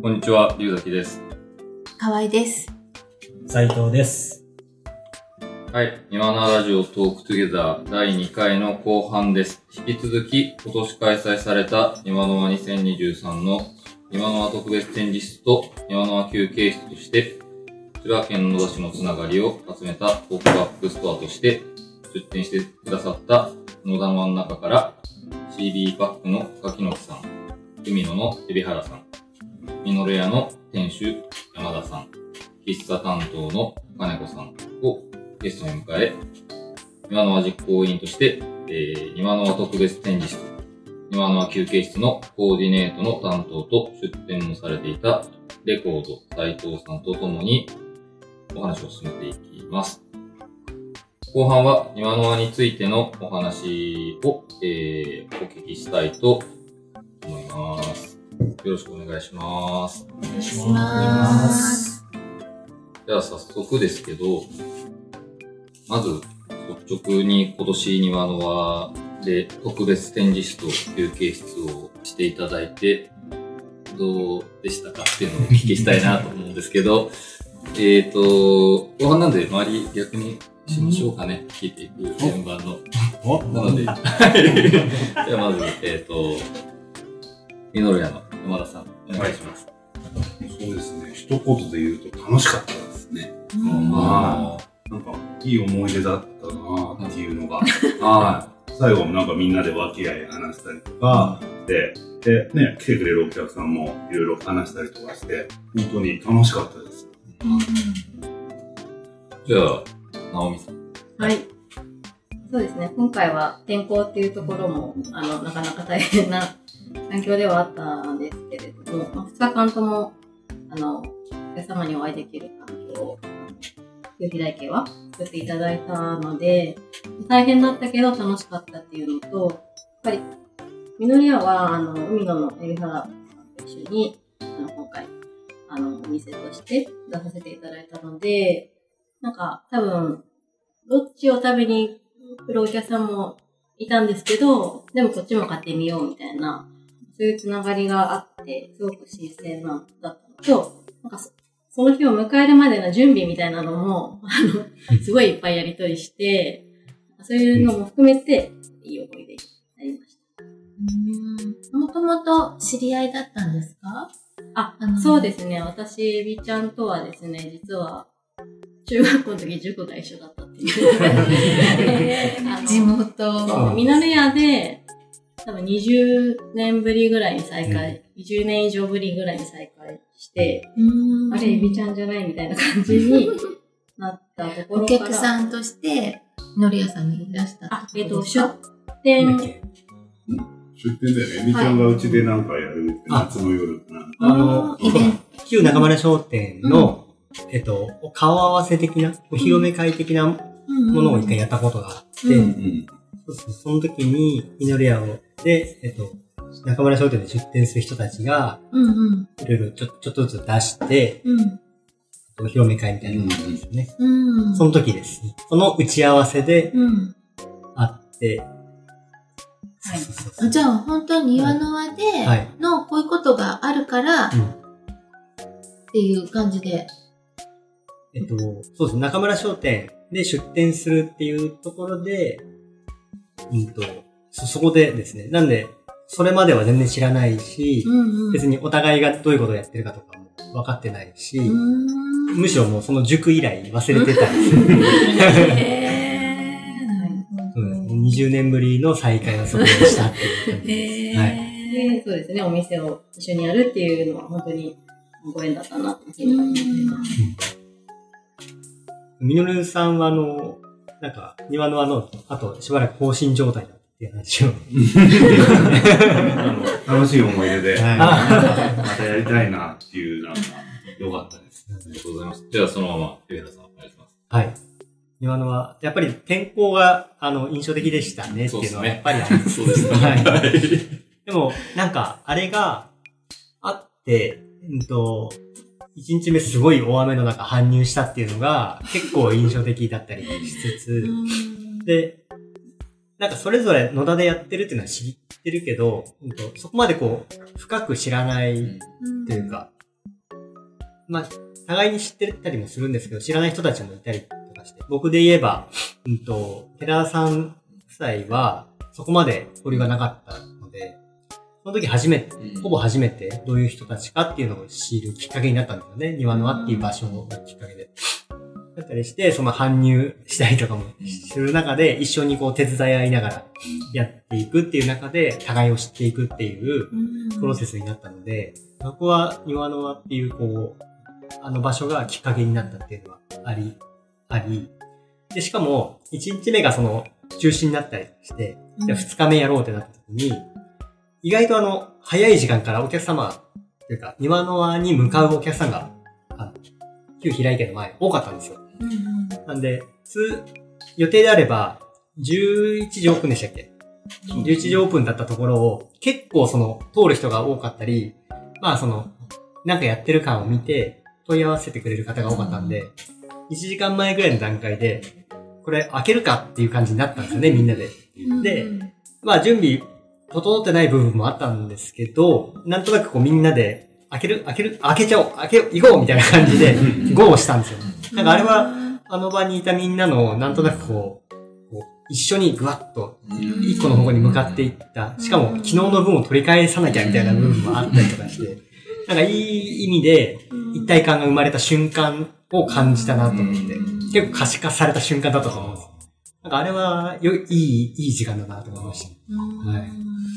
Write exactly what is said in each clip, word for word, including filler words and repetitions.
こんにちは、龍崎です。 河合です。 斉藤です。 はい、今のラジオトークトゥゲザーだいにかいの後半です。引き続き今年開催された今の輪にせんにじゅうさんの今の輪特別展示室と今の輪休憩室として千葉県野田市のつながりを集めたポップアップストアとして出展してくださった野田の輪の中から シービー パックの柿野木さん、海野の海老原さん、ミノレアの店主山田さん、喫茶担当の金子さんをゲストに迎え、今の輪実行委員として、えー、今の輪特別展示室、今の輪休憩室のコーディネートの担当と出展もされていたレコード斉藤さんと共にお話を進めていきます。後半は今の輪についてのお話を、えー、お聞きしたいと思います。よろしくお願いします。 お願いします。 では早速ですけど、まず率直に今年庭の輪で特別展示室と休憩室をしていただいてどうでしたかっていうのをお聞きしたいなと思うんですけど、えっと、後半なんで周り逆にしましょうかね、聞いていく順番の。なので、じゃあまず、えっと、ミノルヤの山田さん、お願いします。 はい、そうですね、一言で言うと楽しかったですね。 うん、 まあ、なんかいい思い出だったなっていうのが、はい。最後もなんかみんなで和気あい話したりとかで、でね、来てくれるお客さんもいろいろ話したりとかして、本当に楽しかったです。うん、 じゃあ、直美さん。 はい。そうですね。今回は天候っていうところも、あの、なかなか大変な環境ではあったんですけれども、まあ、ふつかかんとも、あの、お客様にお会いできる環境を、夕日台家は作っていただいたので、大変だったけど楽しかったっていうのと、やっぱり、ミノリアは、あの、海野の海老原さんと一緒に、あの、今回、あの、お店として出させていただいたので、なんか、多分、どっちを食べに来るお客さんもいたんですけど、でもこっちも買ってみようみたいな、そういうつながりがあって、すごく新鮮なだったのと、なんかそ、その日を迎えるまでの準備みたいなのも、あの、すごいいっぱいやりとりして、そういうのも含めて、いい思い出になりました。 もともと知り合いだったんですか？ あ、あのそうですね。私、エビちゃんとはですね、実は、中学校の時塾が一緒だったっていう。 地元。 ミノルヤで、多分にじゅうねんぶりぐらいに再会、うん、にじゅうねん以上ぶりぐらいに再会して、あれ、エビちゃんじゃないみたいな感じになったところから。 お客さんとして、ミノルヤさんにいらしたあ、えっと、出店。 出店だよね。エビちゃんがうちでなんかやるって、夏の夜かな。 あの、旧中村商店の、うんえっと、顔合わせ的な、お披露目会的なものを一回やったことがあって、うんうん、そうそうその時に、ミノルヤで、えっと、中村商店で出店する人たちが、いろいろちょちょっとずつ出して、うん、お披露目会みたいなのがあるんですよね、うん。その時です。その打ち合わせで、あって、 はい、じゃあ、本当に庭の輪でのこういうことがあるから、うん、っていう感じで、 えっと、そうです。中村商店で出店するっていうところで、うんと、そ、そこでですね。なんで、それまでは全然知らないし、うんうん、別にお互いがどういうことをやってるかとかも分かってないし、むしろもうその塾以来忘れてたんですよ。そうですね。にじゅうねんぶりの再会をそこでしたっていう感じです。はい。 で、そうですね。お店を一緒にやるっていうのは本当にご縁だったなというふうに思っています。 ミノルさんはあの、なんか、庭のあの、あとしばらく放心状態だっていう話を。 楽しい思い出で、はい、またやりたいなっていう、なんか、良かったです。 ありがとうございます。じゃあそのまま、ゆうへらさんお願いします。 はい。庭のは、やっぱり天候が、あの、印象的でしたねっていうのはやっぱりあります。 そうですね。 はい。でも、なんか、あれがあって、うんと、一日目すごい大雨の中搬入したっていうのが結構印象的だったりしつつ、で、なんかそれぞれ野田でやってるっていうのは知ってるけど、そこまでこう深く知らないっていうか、 まあ、互いに知ってたりもするんですけど、知らない人たちもいたりとかして、僕で言えば、うんと、寺田さん夫妻は、そこまで交流がなかったので、その時初めて、ほぼ初めてどういう人たちかっていうのを知るきっかけになったんですよね。庭の輪っていう場所がきっかけで。だったりして、その搬入したりとかもする中で、一緒にこう手伝い合いながらやっていくっていう中で、互いを知っていくっていうプロセスになったので、そこは庭の輪っていうこう、あの場所がきっかけになったっていうのはあり、あり。で、しかも、一日目がその中止になったりして、じゃあ二日目やろうってなった時に、意外とあの、早い時間からお客様、というか、庭の輪に向かうお客さんが、あの、旧平井家の前、多かったんですよ。うんうん、なんで、通、予定であれば、じゅういちじオープンでしたっけ ?じゅういちじオープンだったところを、結構その、通る人が多かったり、まあその、なんかやってる感を見て、問い合わせてくれる方が多かったんで、いちじかんまえぐらいの段階で、これ開けるかっていう感じになったんですよね、みんなで。で、まあ準備、整ってない部分もあったんですけど、なんとなくこうみんなで、開ける、開ける、開けちゃおう、開けよう、行こうみたいな感じで、ゴーをしたんですよ。なんかあれは、あの場にいたみんなの、なんとなくこう、こう一緒にぐわっと、一個の方向に向かっていった。しかも、昨日の分を取り返さなきゃみたいな部分もあったりとかして、なんかいい意味で、一体感が生まれた瞬間を感じたなと思って、結構可視化された瞬間だったと思うんです。なんかあれは、よ、いい、いい時間だなと思いました。はい。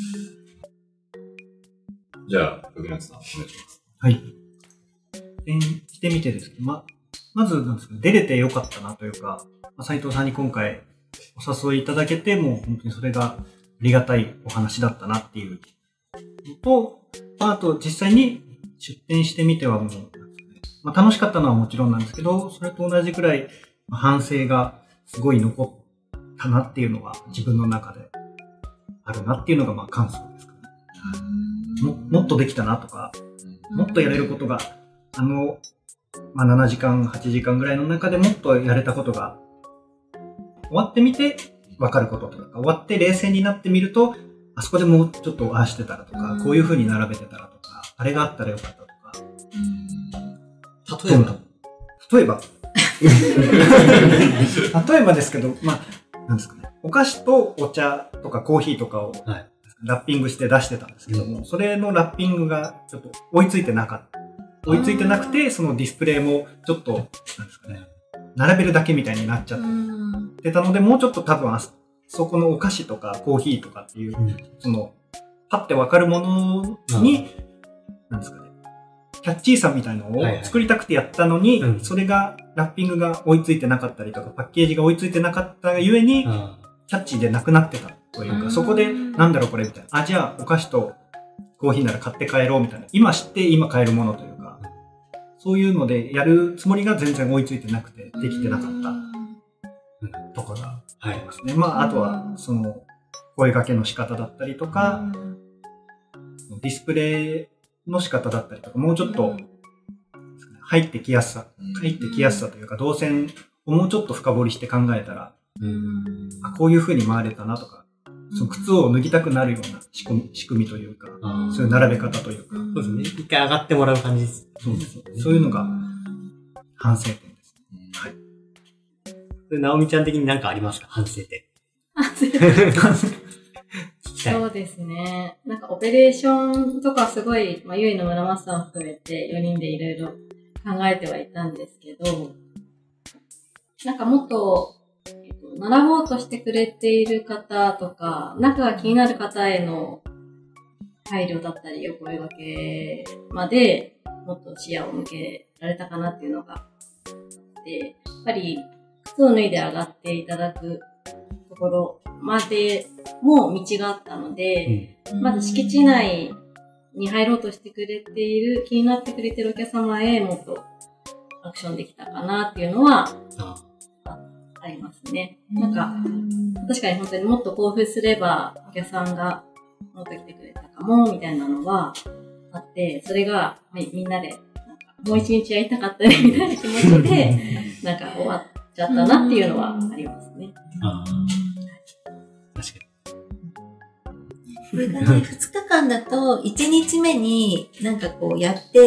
じゃあ、竹内さん、お願いします。 はい。演じてみてですけど、ま、まずなんですけど、出れてよかったなというか、斉藤さんに今回お誘いいただけて、もう本当にそれがありがたいお話だったなっていうのと、まあ、あと実際に出展してみてはもう、まあ、楽しかったのはもちろんなんですけど、それと同じくらい反省がすごい残ったなっていうのが自分の中であるなっていうのがまあ感想ですかね。も, もっとできたなとか、もっとやれることが、あの、まあ、ななじかん、はちじかんぐらいの中でもっとやれたことが、終わってみて分かることとか、終わって冷静になってみると、あそこでもうちょっとああしてたらとか、こういう風に並べてたらとか、あれがあったらよかったとか。 例えば例えば例えばですけど、まあ、なんですかね。お菓子とお茶とかコーヒーとかを、はい、ラッピングして出してたんですけども、うん、それのラッピングがちょっと追いついてなかった。追いついてなくて、そのディスプレイもちょっと、なんですかね、並べるだけみたいになっちゃってたので、もうちょっと多分あそこのお菓子とかコーヒーとかっていう、うん、その、パッてわかるものに、うん、なんですかね、キャッチーさみたいのを作りたくてやったのに、はいはい、それが、ラッピングが追いついてなかったりとか、パッケージが追いついてなかったがゆえに、うん、キャッチーでなくなってたというか、そこで、なんだろうこれみたいな。あ、じゃあお菓子とコーヒーなら買って帰ろうみたいな。今知って今買えるものというか、そういうのでやるつもりが全然追いついてなくて、できてなかったとかがありますね。まあ、あとは、その、声掛けの仕方だったりとか、ディスプレイの仕方だったりとか、もうちょっと、入ってきやすさ、入ってきやすさというか、動線をもうちょっと深掘りして考えたら、あ、こういう風に回れたなとか、その靴を脱ぎたくなるような仕組み、仕組みというか、そういう並べ方というか。 そうですね。一回上がってもらう感じです。 そうです。そういうのが反省点です。はい。 なおみちゃん的に何かありますか？反省点。 反省点。そうですね。なんかオペレーションとかすごい、まあ、ゆいの村松さん含めてよにんでいろいろ考えてはいたんですけど、なんかもっと、学ぼうとしてくれている方とか、中が気になる方への配慮だったり、お声掛けまでもっと視野を向けられたかなっていうのがあって、やっぱり靴を脱いで上がっていただくところまでも道があったので、うん、まず敷地内に入ろうとしてくれている、気になってくれているお客様へもっとアクションできたかなっていうのは、ありますね。なんか、確かに本当にもっと興奮すれば、お客さんがもっと来てくれたかも、みたいなのはあって、それが、みんなで、なんかもう一日やりたかったね、みたいな気持ちで、なんか終わっちゃったなっていうのはありますね。 あ確かこれがね、ふつかかんだと、いちにちめになんかこうやって、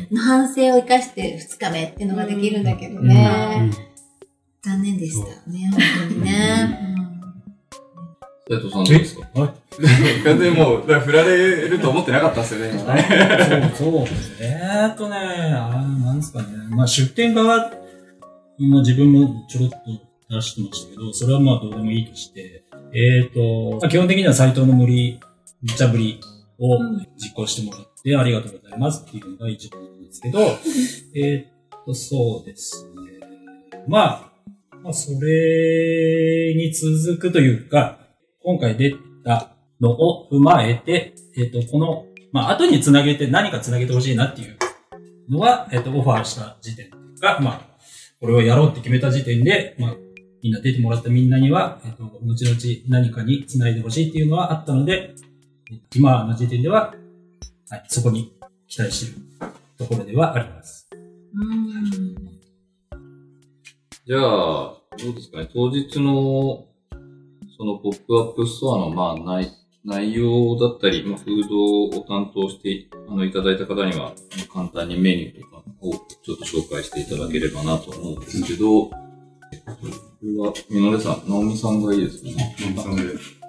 うん、反省を生かしてふつかめっていうのができるんだけどね。うんうん、残念でしたね、本当にね。 斉藤さんどうですか？完全にもう、振られると思ってなかったですよね、今ね。そう、そうですね。えーっとね、あなんですかね。まあ、出店側、今自分もちょろっと出してましたけど、それはまあどうでもいいとして、えーっと、まあ、基本的には斉藤の無理、無茶ぶりを実行してもらって、うん、ありがとうございますっていうのが一番なんですけど、えーっと、そうですね。まあ、まあ、それに続くというか、今回出たのを踏まえて、えっと、この、まあ、後につなげて何かつなげてほしいなっていうのは、えっと、オファーした時点が、まあ、これをやろうって決めた時点で、まあ、みんな出てもらったみんなには、えっと、後々何かにつないでほしいっていうのはあったので、今の時点では、はい、そこに期待しているところではあります。 うんじゃあ、どうですかね、当日の、そのポップアップストアの、まあ、内、内容だったり、まあ、フードを担当して、あの、いただいた方には、簡単にメニューとかをちょっと紹介していただければなと思うんですけど、これは、みのれさん、なおみさんがいいですね。なおみさんで。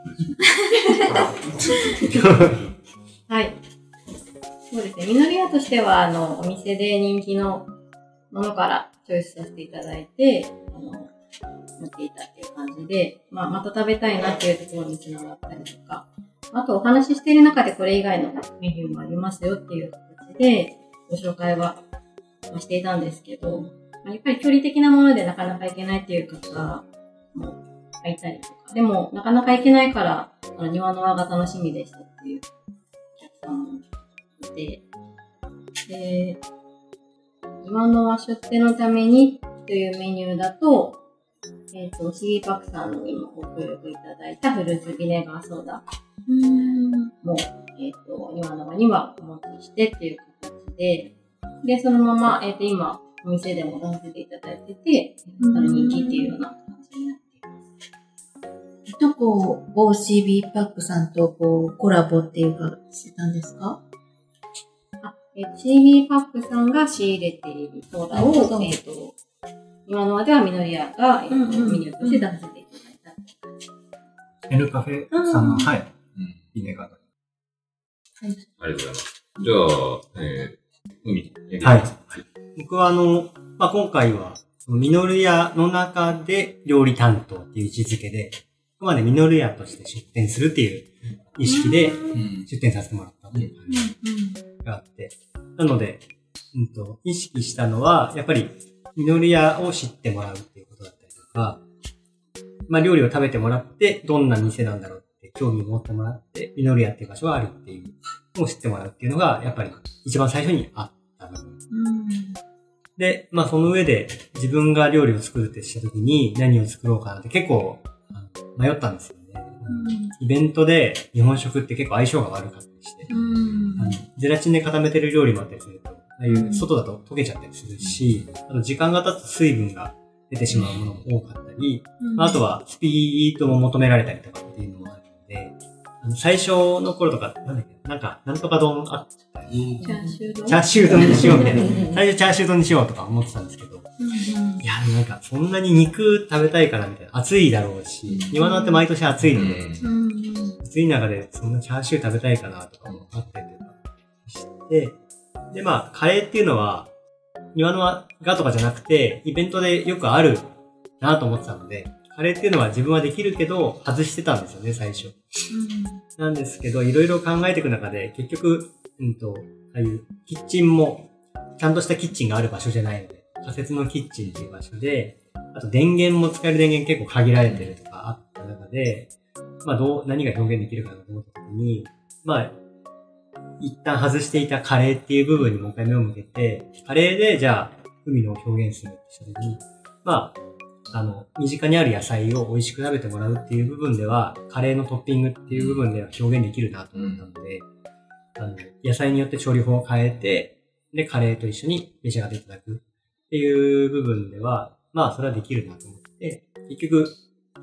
はい。そうですね。みのり屋としては、あの、お店で人気のものからチョイスさせていただいて、あの、持っていたっていう感じで、まあ、また食べたいなっていうところにつながったりとか、あとお話ししている中でこれ以外のメニューもありますよっていう形でご紹介はしていたんですけど、やっぱり距離的なものでなかなか行けないっていう方もいたりとか、でもなかなか行けないから、あの庭の輪が楽しみでしたっていうお客さんもいて、で、庭の輪出店のためにというメニューだと、えっと、シーパックさんにもご協力いただいたフルーツビネガーソーダも、えっと、今の輪にはお持ちしてっていう形で、で、そのまま、えっと、今、お店でも出させていただいてて、あの人気っていうような感じになっています。 どこ、オーシービー パックさんとこうコラボっていうか、してたんですか？ あ、えっと、シービー パックさんが仕入れているソーダを、えっと、今の輪ではみのり屋が、えっと、メニューとして出させていただいた。 エルカフェさんの、はい、ビネガー。はい。 ありがとうございます。じゃあ、えー、海、 はい。僕はあの、まあ、今回は、みのる屋の中で料理担当っていう位置づけで、ここまでみのる屋として出店するっていう意識で出店させてもらったっていう感じがあって、なので、うんと、意識したのは、やっぱり、みのる屋を知ってもらうっていうことだったりとか、まあ、料理を食べてもらって、どんな店なんだろうって興味を持ってもらって、みのる屋っていう場所があるっていうのを知ってもらうっていうのが、やっぱり一番最初にあった部分。で、まあその上で自分が料理を作るってした時に何を作ろうかなって結構迷ったんですよね。イベントで日本食って結構相性が悪かったりして、あのゼラチンで固めてる料理もあったりすると、ああいう外だと溶けちゃったりするし、あと時間が経つと水分が出てしまうものも多かったり、あとはスピードも求められたりとかっていうのもあるので、あの最初の頃とか、なんだっけ、なんか、なんとか丼あったり、 チャーシュー丼チャーシュー丼にしようみたいな。最初チャーシュー丼にしようとか思ってたんですけど、いや、なんか、そんなに肉食べたいからみたいな。暑いだろうし、庭のって毎年暑いので、暑い中でそんなチャーシュー食べたいかなとかもあったりとかして、で、まあ、カレーっていうのは、庭のがとかじゃなくて、イベントでよくあるなと思ってたので、カレーっていうのは自分はできるけど、外してたんですよね、最初。うん、なんですけど、いろいろ考えていく中で、結局、うんと、ああいうキッチンも、ちゃんとしたキッチンがある場所じゃないので、仮設のキッチンっていう場所で、あと電源も使える電源結構限られてるとかあった中で、まあどう、何が表現できるかなと思った時に、まあ、一旦外していたカレーっていう部分にもう一回目を向けて、カレーでじゃあ、海の表現するってした時に、まあ、あの、身近にある野菜を美味しく食べてもらうっていう部分では、カレーのトッピングっていう部分では表現できるなと思ったので、うん、あの野菜によって調理法を変えて、で、カレーと一緒に召し上がっていただくっていう部分では、まあ、それはできるなと思って、結局、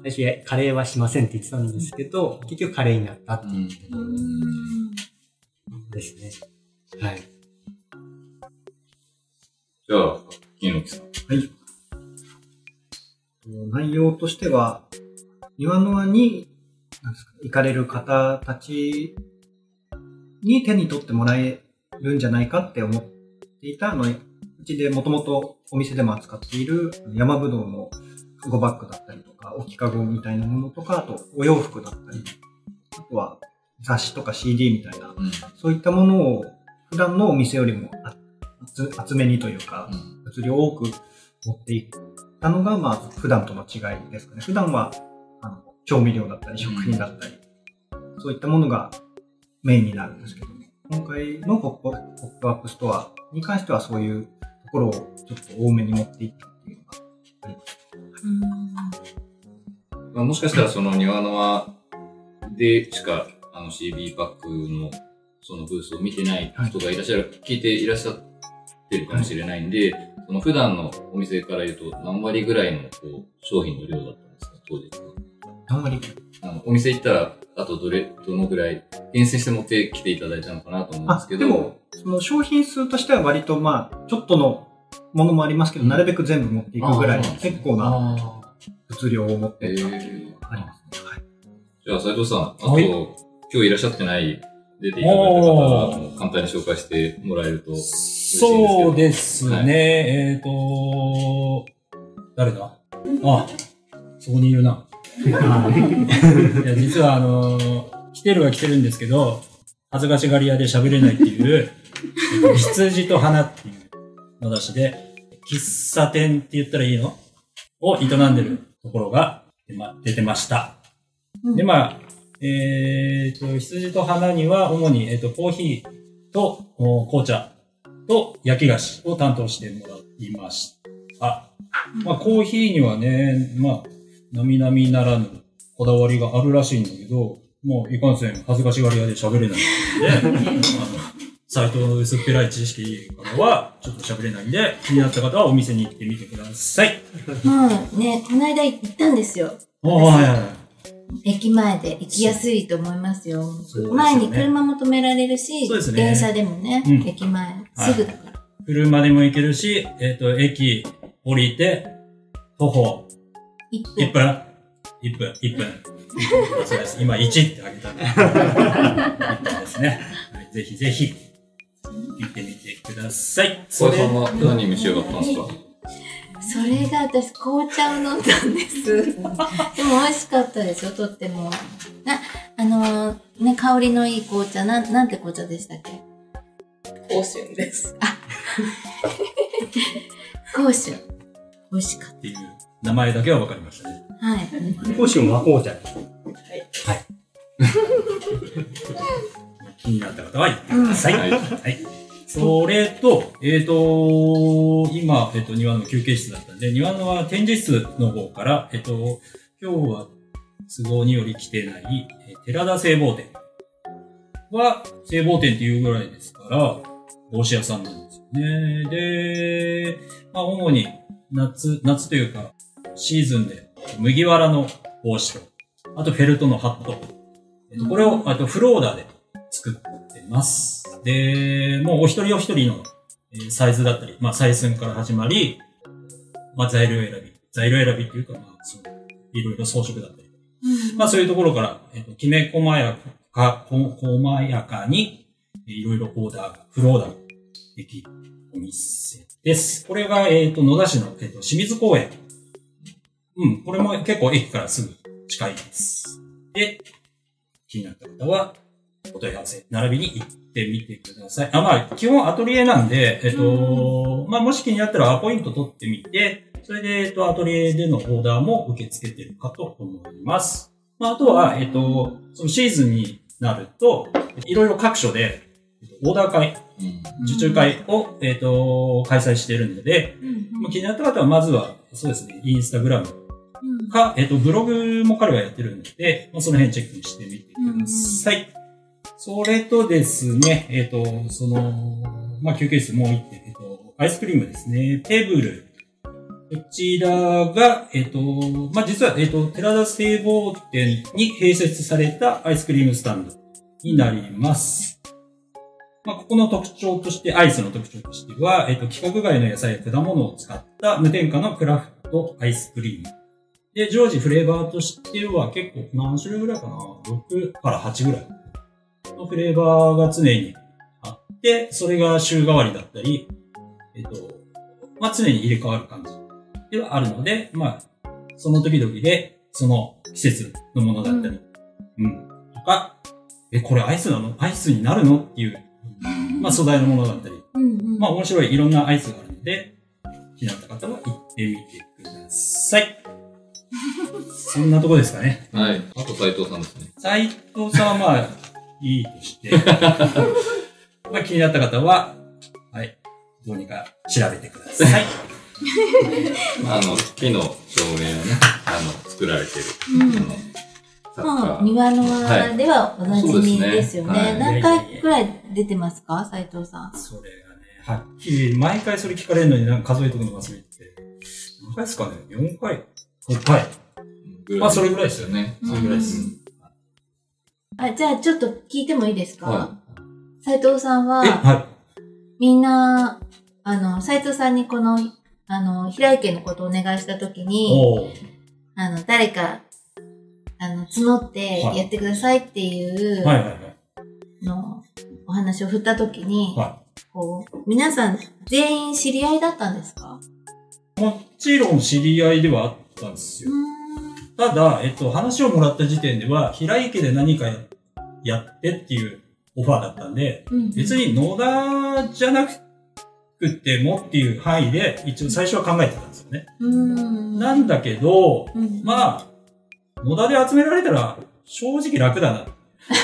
最初カレーはしませんって言ってたんですけど、結局カレーになったっていう。ですね。はい。 じゃあ、金木さん。 はい。内容としては、庭の輪に、なんですか、行かれる方たちに手に取ってもらえるんじゃないかって思っていた、あの、うちでもともとお店でも扱っている山ぶどうのカゴバッグだったりとか、置きカゴみたいなものとか、あとお洋服だったり、あとは雑誌とか シーディー みたいな、うん、そういったものを普段のお店よりも厚めにというか、物量多く持っていったのが、まあ、普段との違いですかね。普段は、あの、調味料だったり、食品だったり、うん、そういったものがメインになるんですけども、今回のポップアップストアに関してはそういうところをちょっと多めに持っていったっていうのがあります。 うんまあ、もしかしたらその庭の輪でしか、あの シービー パックのそのブースを見てない人がいらっしゃる、はい、聞いていらっしゃってるかもしれないんで、はい、その普段のお店から言うと何割ぐらいのこう商品の量だったんですか、当時。 何割あのお店行ったら、あとどれ、どのぐらい厳選して持ってきていただいたのかなと思うんですけど。 でも、その商品数としては割とまあ、ちょっとのものもありますけど、うん、なるべく全部持っていくぐらい、結構な物量を持っていったっていうのがありますね。はい、 じゃあ、斉藤さん、あと、はい、今日いらっしゃってない、出ていただいた方は、簡単に紹介してもらえると嬉しいんですけど。 そうですね。はい、えっ、ー、と、誰だあ、そこにいるな。いや実はあのー、来てるは来てるんですけど、恥ずかしがり屋で喋れないっていう、羊と花っていうの出しで、喫茶店って言ったらいいのを営んでるところが出てました。うん、で、まあ、えっ、ー、と、羊と花には主に、えっ、ー、と、コーヒーと紅茶と焼き菓子を担当してもらいました。まあ、コーヒーにはね、まあ、並々ならぬこだわりがあるらしいんだけど、もういかんせん恥ずかしがり屋で喋れないので、サイトの薄っぺらい知識からはちょっと喋れないんで、気になった方はお店に行ってみてください。 うん、ね、この間行ったんですよ。 はいはいはい。 駅前で行きやすいと思いますよ。すよね、前に車も止められるし、ね、電車でもね、うん、駅前、すぐだから、はい。 車でも行けるし、えっと、駅降りて、徒歩、いっぷん。いっぷん。いっぷん。そうです。今いちってあげたんで。いっぷんですね。はい、ぜひぜひ、行ってみてください。 それさんは何召し上がったんですか？ それが私、紅茶を飲んだんです。でも美味しかったですよ、とっても。な、あのー、ね、香りのいい紅茶、なん、なんて紅茶でしたっけ？ 香春です。あ、 香春。美味しかった。 っていう名前だけは分かりましたね。 はい。 香春は紅茶です。 はい。 はい。気になった方は言ってください。うん、はい。はい。それと、えっ、ー、と、今、えっ、ー、と、庭の休憩室だったんで、庭の展示室の方から、えっ、ー、と、今日は都合により来てない、えー、寺田製帽店は、製帽店っていうぐらいですから、帽子屋さんなんですよね。で、まあ、主に夏、夏というか、シーズンで麦わらの帽子と、あとフェルトのハット。えっと、これを、あとフローダーで作ってます。で、もうお一人お一人のサイズだったり、まあ採寸から始まり、まあ材料選び。材料選びっていうか、まあ、そう、いろいろ装飾だったり。うん、まあそういうところから、えっと、きめ細やか、細やかに、いろいろオーダー、フローダーできるお店です。これが、えっと、野田市の、えっと、清水公園。うん、これも結構駅からすぐ近いです。で、気になった方は、お問い合わせ、並びに行ってみてください。あ、まあ、基本アトリエなんで、えっと、まあ、もし気になったらアポイント取ってみて、それで、えっと、アトリエでのオーダーも受け付けてるかと思います。まあ、あとは、えっと、そのシーズンになると、いろいろ各所で、オーダー会、受注会を、えっと、開催しているので、まあ、気になった方は、まずは、そうですね、インスタグラムか、えっと、ブログも彼はやってるので、まあ、その辺チェックしてみてください。それとですね、えっと、その、まあ、休憩室もう一点、えっと、アイスクリームですね。テーブルこちらが、えっ、と、まあ、実は、えっ、と、寺田製房店に併設されたアイスクリームスタンドになります。まあ、ここの特徴として、アイスの特徴としては、えっ、と、規格外の野菜や果物を使った無添加のクラフトアイスクリーム。で、常時フレーバーとしては結構何種類ぐらいかな ?ろく からはちぐらいのフレーバーが常にあって、それが週替わりだったり、えっ、と、まあ、常に入れ替わる感じではあるので、まあ、その時々で、その季節のものだったり、うん、うん、とか、え、これアイスなの？アイスになるのっていう、まあ、素材のものだったり、うんうん、まあ、面白いいろんなアイスがあるので、気になった方は行ってみてください。そんなとこですかね。 はい。あと斉藤さんですね。 斉藤さんはまあ、いいとして、まあ気になった方は、はい、どうにか調べてください。 あの、木の照明をね、あの、作られてる。うん、 あのまあ、庭の輪ではおなじみですよね。はい、何回くらい出てますか、斉藤さん。 それがね、はっきり、毎回それ聞かれるのになんか数えとくの忘れて。何回ですかね ?よん 回 ?ご 回。まあ、それぐらいですよね。それぐらいです。 あ、じゃあ、ちょっと聞いてもいいですか？はい、斉藤さんは、 はい、 みんな、あの、斉藤さんにこの、あの、平井家のことをお願いしたときに、あの、誰か、あの、募ってやってくださいっていう、 はいはいはい、 の、お話を振ったときに、 はい、 こう、皆さん全員知り合いだったんですか？ もちろん知り合いではあったんですよ。ただ、えっと、話をもらった時点では、平井家で何かやってっていうオファーだったんで、うんうん、別に野田じゃなくてもっていう範囲で、一応最初は考えてたんですよね。うんなんだけど、うん、まあ、野田で集められたら、正直楽だな。 確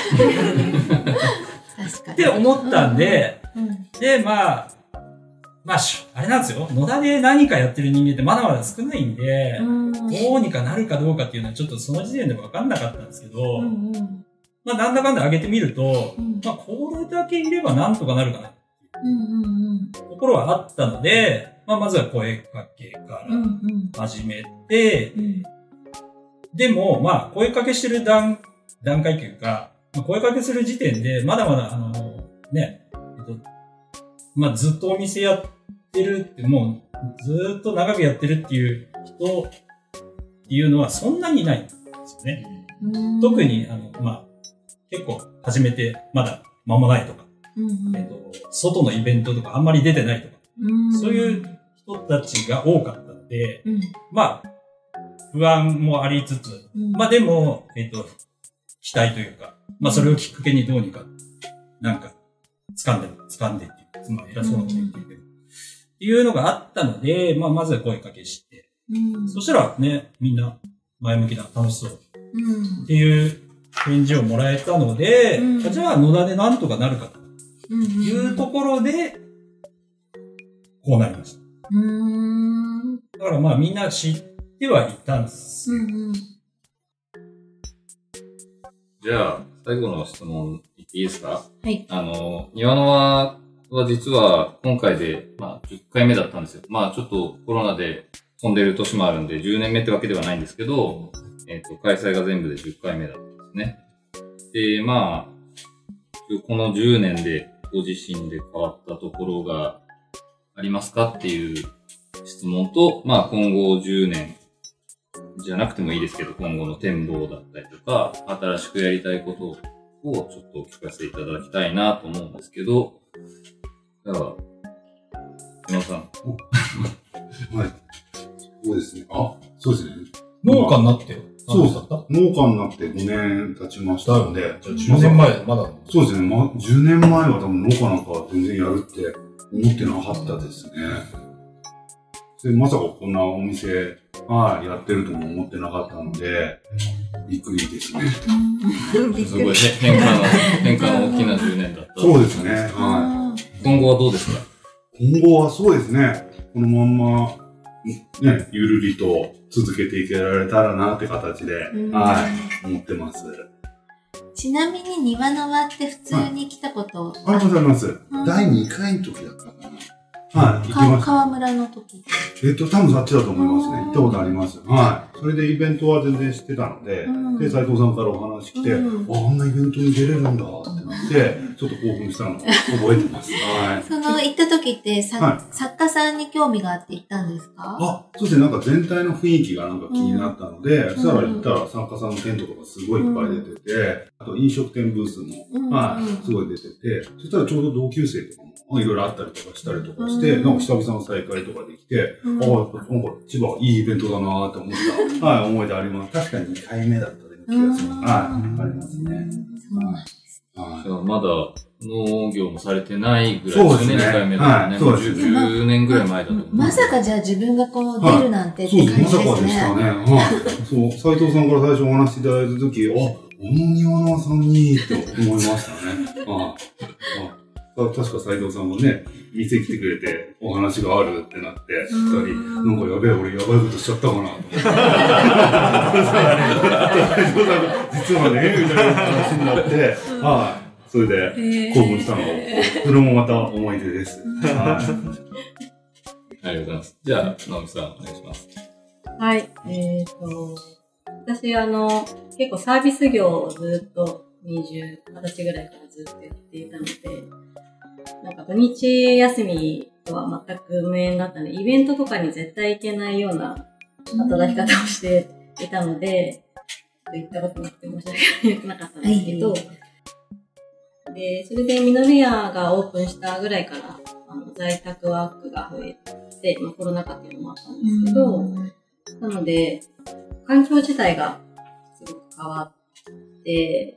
かに。 って思ったんで、うんうん、で、まあ、まあ、あれなんですよ。野田で何かやってる人間ってまだまだ少ないんで、うんどうにかなるかどうかっていうのはちょっとその時点で分かんなかったんですけど、うんうん、まあなんだかんだ上げてみると、うん、まあこれだけいればなんとかなるかなっていうところはあったので、まあまずは声かけから始めて、うんうん、でもまあ声かけしてる段、段階というか、まあ、声かけする時点でまだまだあのね、えっと、まあずっとお店やってるってもうずっと長くやってるっていう人っていうのはそんなにいないんですよね。特に、あの、まあ、結構始めてまだ間もないとか、うんうんえっと、外のイベントとかあんまり出てないとか、うん、そういう人たちが多かったので、うん、まあ、不安もありつつ、うん、まあでも、えっと、期待というか、まあそれをきっかけにどうにか、なんか、掴んで、掴んでっていう、つまり偉そうなこと言ってるけど、っていうのがあったので、まあまずは声かけして、うん、そしたらね、みんな前向きな、楽しそう。うん、っていう返事をもらえたので、うん、じゃあ野田でなんとかなるかというところで、こうなりました。うんだからまあみんな知ってはいたんです。うんうん、 じゃあ、最後の質問いっていいですか？ はい。 あの、庭の輪は実は今回で、まあじゅっかいめだったんですよ。まあちょっとコロナで飛んでる年もあるんでじゅうねんめってわけではないんですけど、えっと、開催が全部でじゅっかいめだったんですね。で、まあ、このじゅうねんでご自身で変わったところがありますかっていう質問と、まあ今後じゅうねんじゃなくてもいいですけど、今後の展望だったりとか、新しくやりたいことをちょっと聞かせていただきたいなと思うんですけど、じゃあ、皆さん。 はい。そうですね。あ、そうですね。 農家になってそうです。農家になってごねん経ちましたので。 じゃあじゅうねんまえ、まだ。 そうですね。ま、じゅうねんまえは多分農家なんかは全然やるって思ってなかったですね。でまさかこんなお店、はい、やってるとも思ってなかったので、びっくりですね。 すごい変化の、変化の大きなじゅうねんだった。 そうですね。はい。 今後はどうですか？ 今後はそうですね。このまんま、ね、ゆるりと続けていけられたらなって形で、はい、思ってます。 ちなみに庭の輪って普通に来たこと、 はい、ありがとうございます。だいにかいの時だったかな。 はい、行きました。 川村の時。 えっと、多分そっちだと思いますね。行ったことあります。はい。それでイベントは全然知ってたので、うん、で、斉藤さんからお話来て、うん、あ、あんなイベントに出れるんだってなって、ちょっと興奮したのを覚えてます。はい。 その行った時ってさ、はい、作家さんに興味があって行ったんですか？ あ、そうですね。なんか全体の雰囲気がなんか気になったので、うん、そしたら行ったら作家さんのテントとかすごいいっぱい出てて、うん、あと飲食店ブースも、うん、はい、すごい出てて、そしたらちょうど同級生とかもいろいろあったりとかしたりとかして、うん、なんか久々の再会とかできて、うん、ああ、なんか千葉いいイベントだなーって思った、はい、思い出あります。確かににかいめだったような気がする。はい、ありますね。 そうなんですね。 はい、まだ農業もされてないぐらいですね、にかいめだからね。 そうですね。 じゅうねんぐらい前だと思う。 まさかじゃあ自分がこう出るなんてって感じですね。 そう、まさかでしたね。はい。そう、斉藤さんから最初お話しいただいたとき、あ、あの庭野さんにって思いましたね。ああ、確か斉藤さんもね、店来てくれてお話があるってなって、二人、なんかやべえ、俺やばいことしちゃったかなと思って。斉藤さんが、実はね、みたいな話になって、はい。それで興奮したのを、それもまた思い出です。はい。 ありがとうございます。じゃあ、直美さん、お願いします。 はい。えっと、私、あの、結構サービス業をずっとにじゅう、はたちぐらいからずっとやっていたので、なんか土日休みとは全く無縁だったので、イベントとかに絶対行けないような働き方をしていたので、ちょっと行ったことなくて申し訳なかったんですけど、で、それでミノルヤがオープンしたぐらいから、あの在宅ワークが増えて、まあ、コロナ禍っていうのもあったんですけど、なので、環境自体がすごく変わって、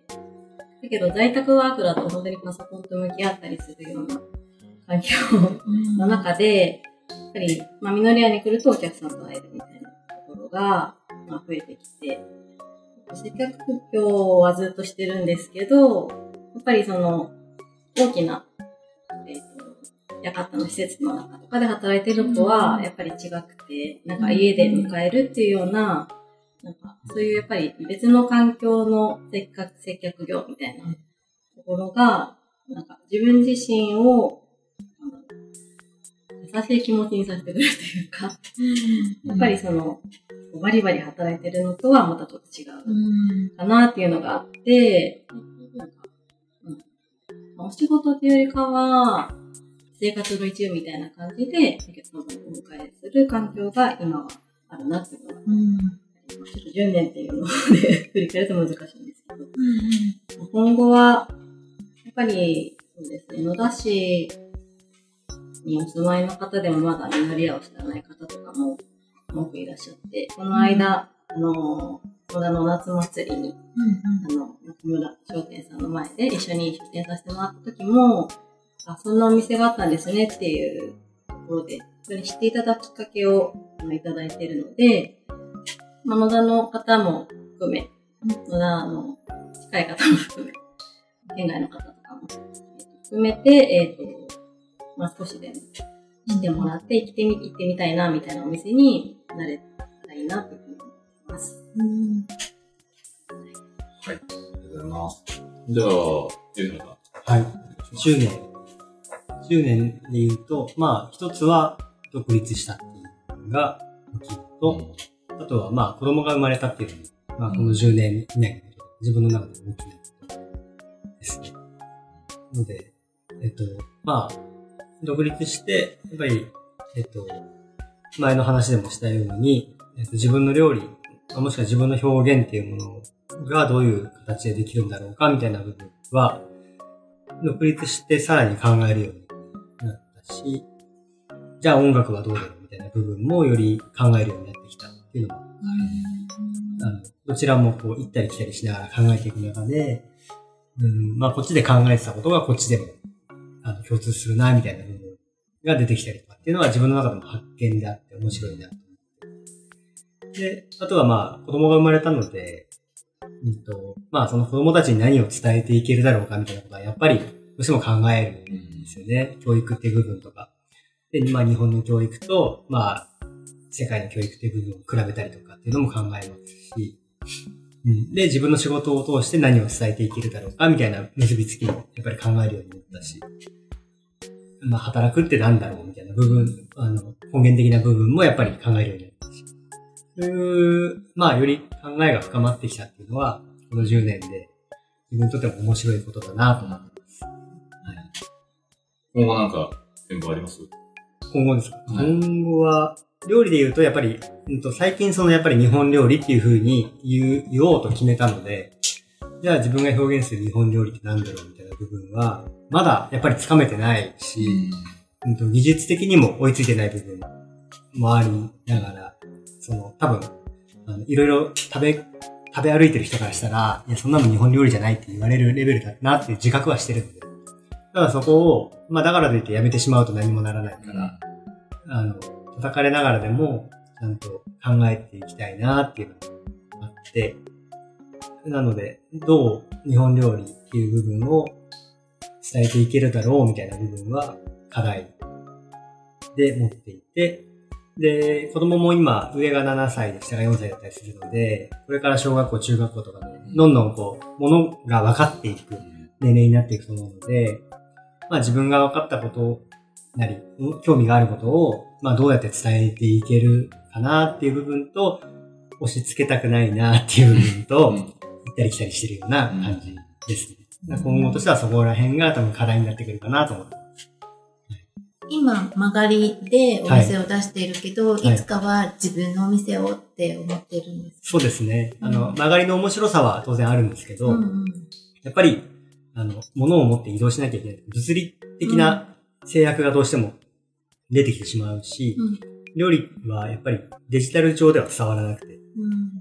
だけど在宅ワークだと本当にパソコンと向き合ったりするような環境の中で、やっぱり、まあ、ミノルヤに来るとお客さんと会えるみたいなところが、まあ、増えてきて、接客業はずっとしてるんですけど、やっぱりその、大きな、えっと、館の施設の中とかで働いてるのとは、やっぱり違くて、なんか家で迎えるっていうような、なんか、そういうやっぱり別の環境の接客、接客業みたいなところが、なんか自分自身を、優しい気持ちにさせてくれるというか、やっぱりその、バリバリ働いてるのとはまたちょっと違うかなっていうのがあって、なんか、うん、お仕事っていうよりかは、生活の一部みたいな感じで、お客様をお迎えする環境が今はあるなっていうのは、うんちょっとじゅうねんっていうので振り返ると難しいんですけど、うん、今後は、やっぱり、そうですね、野田市にお住まいの方でもまだミノルヤを知らない方とかも多くいらっしゃって、この間、うん、あの、野田の夏祭りに、うんうん、あの、中村商店さんの前で一緒に出店させてもらった時も、あ、そんなお店があったんですねっていうところで、それに知っていただくきっかけをいただいているので、まあ、野田の方も含め、野田の近い方も含め、県外の方とかも含めて、えっと、まあ、少しでも知ってもらって行ってみ、行ってみたいな、みたいなお店になれたらいいな、というふうに思います。うん、 はい。ありがとうございます。じゃあ、ゆうなさん。 はい。じゅうねん。じゅうねんで言うと、まあ、一つは独立したっていうのが大きいと、うんあとは、まあ、子供が生まれたっていうのも、まあ、このじゅうねん以内の自分の中で大きなことですね。ので、えっと、まあ、独立して、やっぱり、えっと、前の話でもしたように、えっと、自分の料理、もしくは自分の表現っていうものがどういう形でできるんだろうか、みたいな部分は、独立してさらに考えるようになったし、じゃあ音楽はどうだろうみたいな部分もより考えるようになってきた。っていうのもあのどちらもこう行ったり来たりしながら考えていく中で、うん、まあこっちで考えてたことがこっちでもあの共通するなみたいな部分が出てきたりとかっていうのは自分の中でも発見であって面白いなと思って。で、あとはまあ子供が生まれたので、うんと、まあその子供たちに何を伝えていけるだろうかみたいなことはやっぱりどうしても考えるんですよね。教育っていう部分とか。で、まあ日本の教育と、まあ世界の教育という部分を比べたりとかっていうのも考えますし、うん、で、自分の仕事を通して何を伝えていけるだろうかみたいな結びつきもやっぱり考えるようになったし、 まあ、働くってなんだろうみたいな部分、あの、根源的な部分もやっぱり考えるようになったし、そういう、まあ、より考えが深まってきたっていうのは、このじゅうねんで自分にとっても面白いことだなと思ってます。はい。 今後なんか、展望あります？ 今後ですか、 はい、 今後は、料理で言うと、やっぱり、うんと、最近そのやっぱり日本料理っていう風に言う、言おうと決めたので、じゃあ自分が表現する日本料理って何だろうみたいな部分は、まだやっぱりつかめてないし、うんと、技術的にも追いついてない部分もありながら、その、多分、あのいろいろ食べ、食べ歩いてる人からしたら、いや、そんなの日本料理じゃないって言われるレベルだなっていう自覚はしてるので、ただそこを、まあだからといってやめてしまうと何もならないから、あの、叩かれながらでも、ちゃんと考えていきたいなっていうのがあって、なので、どう日本料理っていう部分を伝えていけるだろうみたいな部分は課題で持っていて、で、子供も今、上がななさいで下がよんさいだったりするので、これから小学校、中学校とかで、どんどんこう、ものが分かっていく年齢になっていくと思うので、まあ自分が分かったことなり、興味があることを、まあどうやって伝えていけるかなっていう部分と、押し付けたくないなっていう部分と、行ったり来たりしてるような感じですね。今後としてはそこら辺が多分課題になってくるかなと思ってます。 今、曲がりでお店を出しているけど、はい、いつかは自分のお店をって思ってるんですか？ そうですね。あの、曲がりの面白さは当然あるんですけど、うんうん、やっぱり、あの、物を持って移動しなきゃいけない。物理的な制約がどうしても出てきてしまうし、うん、料理はやっぱりデジタル上では伝わらなくて、うん、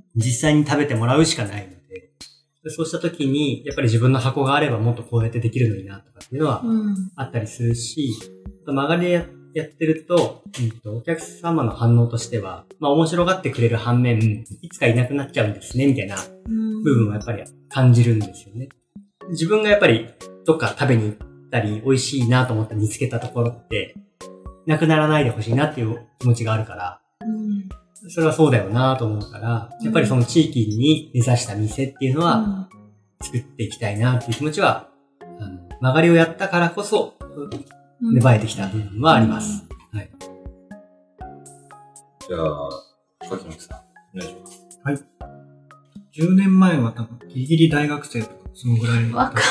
実際に食べてもらうしかないので、そうした時に、やっぱり自分の箱があればもっとこうやってできるのになとかっていうのはあったりするし、うん、曲がりで や, やってると、うんと、お客様の反応としては、まあ面白がってくれる反面、いつかいなくなっちゃうんですね、みたいな部分はやっぱり感じるんですよね。自分がやっぱりどっか食べに行ったり、美味しいなと思って見つけたところって、なくならないでほしいなっていう気持ちがあるから、うん、それはそうだよなと思うから、やっぱりその地域に根ざした店っていうのは作っていきたいなっていう気持ちは、あの曲がりをやったからこそ芽生えてきた部分はあります。うん、はい。 じゃあ、柿本さん、お願いします。 はい。じゅうねんまえは多分ギリギリ大学生とかそのぐらいだった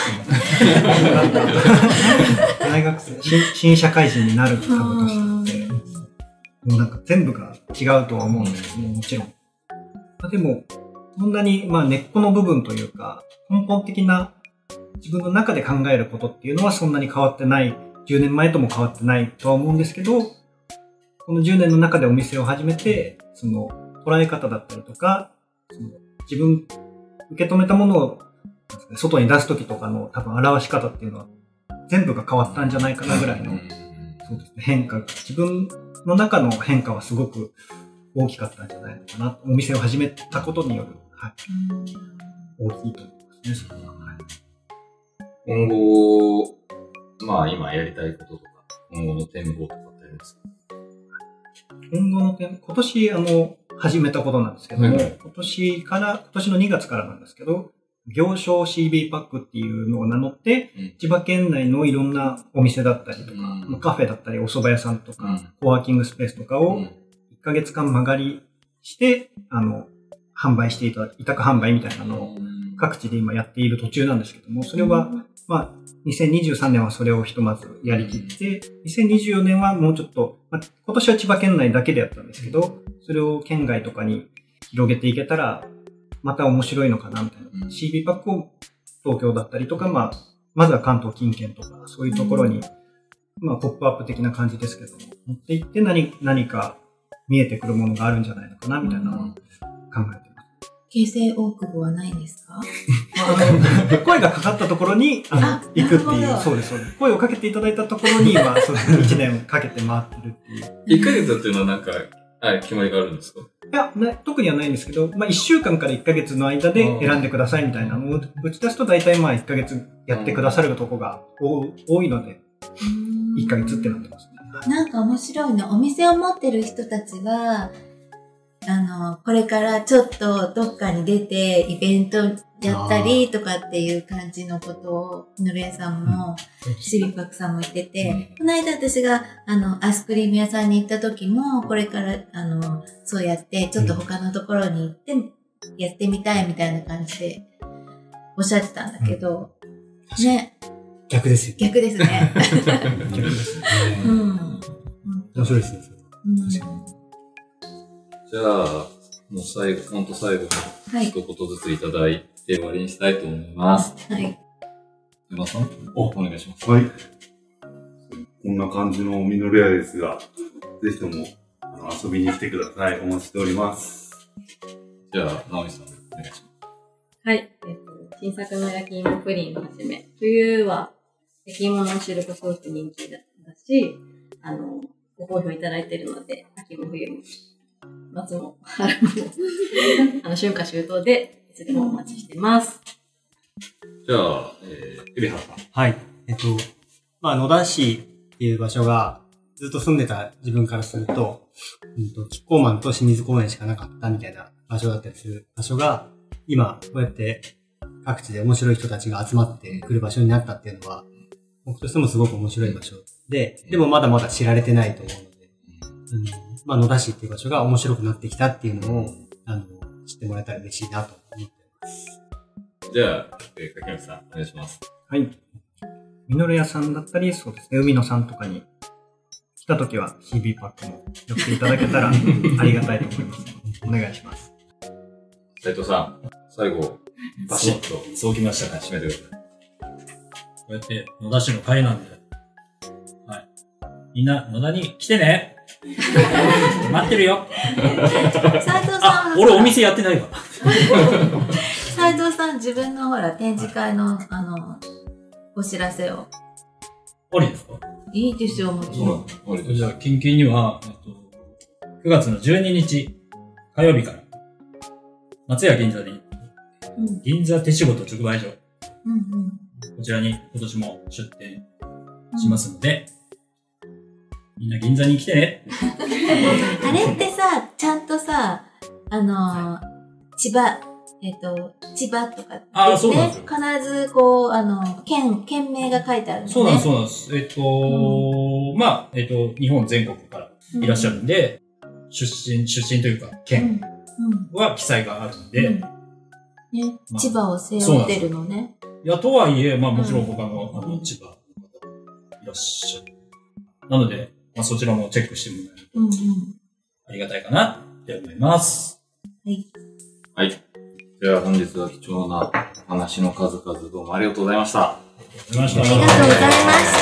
大学生新、新社会人になる多分年なので、もうなんか全部が違うとは思うんですけども、もちろん。でも、そんなにまあ根っこの部分というか、根本的な自分の中で考えることっていうのはそんなに変わってない、じゅうねんまえとも変わってないとは思うんですけど、このじゅうねんの中でお店を始めて、その捉え方だったりとか、その自分、受け止めたものを外に出すときとかの多分表し方っていうのは全部が変わったんじゃないかなぐらいの、そうですね、変化が、自分の中の変化はすごく大きかったんじゃないのかな。お店を始めたことによる、はい、大きいと思いますね、それは。はい、 今後、まあ今やりたいこととか、今後の展望とかってありますか？ 今後の展、今年あの、始めたことなんですけども、うん、今年から、今年のにがつからなんですけど、行商 シービー パックっていうのを名乗って、うん、千葉県内のいろんなお店だったりとか、うん、カフェだったりお蕎麦屋さんとか、うん、コワーキングスペースとかをいっかげつかん間借りして、あの、販売していただく、委託販売みたいなのを各地で今やっている途中なんですけども、それは、まあ、にせんにじゅうさんねんはそれをひとまずやりきって、にせんにじゅうよねんはもうちょっと、まあ、今年は千葉県内だけでやったんですけど、それを県外とかに広げていけたら、また面白いのかなみたいな。うん、シービー パックを東京だったりとか、まあ、まずは関東近県とか、そういうところに、まあ、ポップアップ的な感じですけども、持っていって何、何か見えてくるものがあるんじゃないのかなみたいなのを考えてます。 京成大久保はないんですか？まあ、声がかかったところにあの行くっていう、そうです、そうです。声をかけていただいたところに、まあ、そうです。いちねんかけて回ってるっていう。 いっかげつっていうのはなんか、はい、決まりがあるんですか？ いや、ね、特にはないんですけど、まあ、いっしゅうかんからいっかげつの間で選んでくださいみたいなのを打ち出すと、大体まあ、いっかげつやってくださるとこが多いので、いっかげつってなってますね。 なんか面白いの。お店を持ってる人たちは、あの、これからちょっとどっかに出てイベントやったりとかっていう感じのことを、みのり屋さんも、シビパクさんも言ってて、この間私が、あの、アイスクリーム屋さんに行った時も、これから、あの、そうやって、ちょっと他のところに行って、やってみたいみたいな感じで、おっしゃってたんだけど、ね。 逆ですよね。 逆ですね。 逆ですね。うん。面白いですね。 じゃあ、もう最後、ほんと最後に一言ずついただいて終わりにしたいと思います。 はい。 山さん、お、お願いします。 はい。こんな感じのミノル屋ですが、ぜひともあの遊びに来てください。お待ちしております。 じゃあ、直美さん、お願いします。 はい。えっと、新作の焼き芋プリンをはじめ、冬は焼き芋のシルクソース人気だし、あの、ご好評いただいているので、秋も冬も、夏も春も、あの、春夏秋冬で、いつでもお待ちしてます。 じゃあ、えー、海老原さん。 はい。えっと、まあ、野田市っていう場所が、ずっと住んでた自分からすると、うんと、キッコーマンと清水公園しかなかったみたいな場所だったりする場所が、今、こうやって各地で面白い人たちが集まってくる場所になったっていうのは、僕としてもすごく面白い場所で、でもまだまだ知られてないと思うので、うん、まあ、野田市っていう場所が面白くなってきたっていうのを、あの、知ってもらえたら嬉しいなと思ってます。 じゃあ、えー、柿本さん、お願いします。 はい。ミノル屋さんだったり、そうですね、海野さんとかに来たときは シービー パックも寄っていただけたらありがたいと思います。お願いします。 斉藤さん、最後、バシッと。 そう、そうきましたね。 締めてください。 こうやって野田市の会なんで、はい。みんな野田に来てね。待ってるよ。 斉藤さん、 俺お店やってないわ。 斉藤さん、自分のほら展示会のあのお知らせを。 ありですか？ いいですよ、もちろん。 じゃあ近々には、えっと、くがつのじゅうににち火曜日から松屋銀座で、うん、銀座手仕事直売所、うんうん、こちらに今年も出店しますので、うん、みんな銀座に来てね。 あれってさ、ちゃんとさ、あのーはい、千葉、えっと、千葉とかって、ね、 あ、そうなんですよ。 必ずこう、あの、県、県名が書いてあるんですね。 そうなんです、そうなんです。えっと、うん、まあ、えっと、日本全国からいらっしゃるんで、うん、出身、出身というか、県は記載があるんで、うんうんね、まあ、千葉を背負ってるのね。 いや、とはいえ、まあもちろん他の、うん、あの、千葉の方いらっしゃる。なので、まあそちらもチェックしてもらえると、うんうん、ありがたいかなって思います。 はい。 はい。では本日は貴重な話の数々どうもありがとうございました。 ありがとうございました。 ありがとうございました。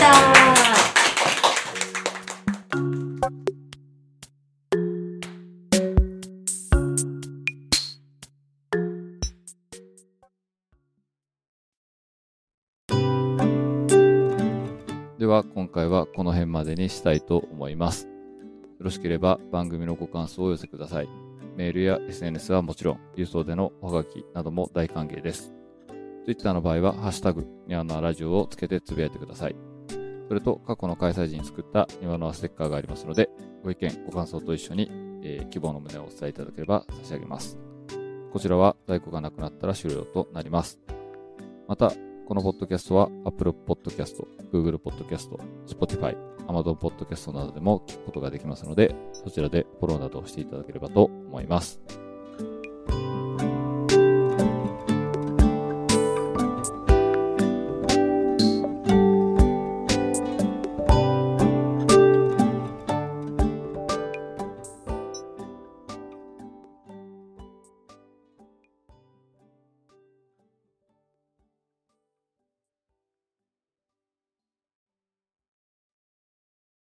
では今回はこの辺までにしたいと思います。よろしければ番組のご感想をお寄せください。メールや エスエヌエス はもちろん、郵送でのおはがきなども大歓迎です。Twitter の場合は、ハッシュタグ、ニワノワラジオをつけてつぶやいてください。それと、過去の開催時に作ったニワノワステッカーがありますので、ご意見、ご感想と一緒に、えー、希望の旨をお伝えいただければ差し上げます。こちらは在庫がなくなったら終了となります。また、このポッドキャストは Apple Podcast、Google Podcast、Spotify、Amazon Podcast などでも聞くことができますので、そちらでフォローなどをしていただければと思います。